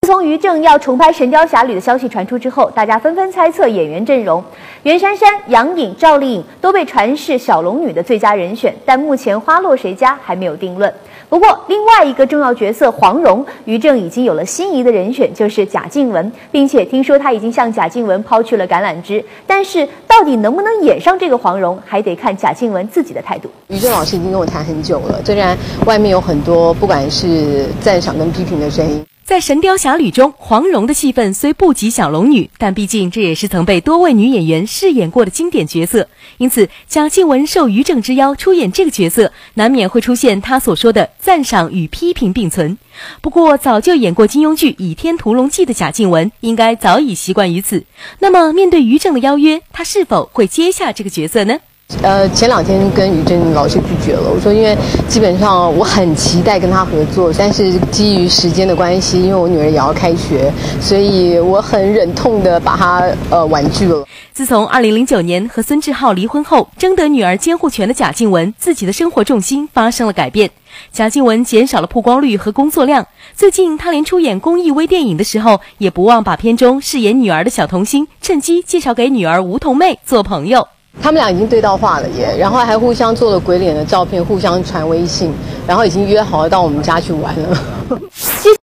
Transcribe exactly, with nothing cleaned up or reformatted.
自从于正要重拍《神雕侠侣》的消息传出之后，大家纷纷猜测演员阵容。袁姗姗、杨颖、赵丽颖都被传是小龙女的最佳人选，但目前花落谁家还没有定论。不过，另外一个重要角色黄蓉，于正已经有了心仪的人选，就是贾静雯，并且听说他已经向贾静雯抛去了橄榄枝。但是，到底能不能演上这个黄蓉，还得看贾静雯自己的态度。 于正老师已经跟我谈很久了，虽然外面有很多不管是赞赏跟批评的声音。 在《神雕侠侣》中，黄蓉的戏份虽不及小龙女，但毕竟这也是曾被多位女演员饰演过的经典角色。因此，贾静雯受于正之邀出演这个角色，难免会出现她所说的赞赏与批评并存。不过，早就演过金庸剧《倚天屠龙记》的贾静雯，应该早已习惯于此。那么，面对于正的邀约，她是否会接下这个角色呢？ 呃，前两天跟于正老师拒绝了，我说因为基本上我很期待跟他合作，但是基于时间的关系，因为我女儿也要开学，所以我很忍痛的把他呃婉拒了。 自从二零零九年和孙志浩离婚后，争得女儿监护权的贾静雯，自己的生活重心发生了改变。贾静雯减少了曝光率和工作量，最近她连出演公益微电影的时候，也不忘把片中饰演女儿的小童星趁机介绍给女儿梧桐妹做朋友。 他们俩已经对到话了耶，然后还互相做了鬼脸的照片，互相传微信，然后已经约好了到我们家去玩了。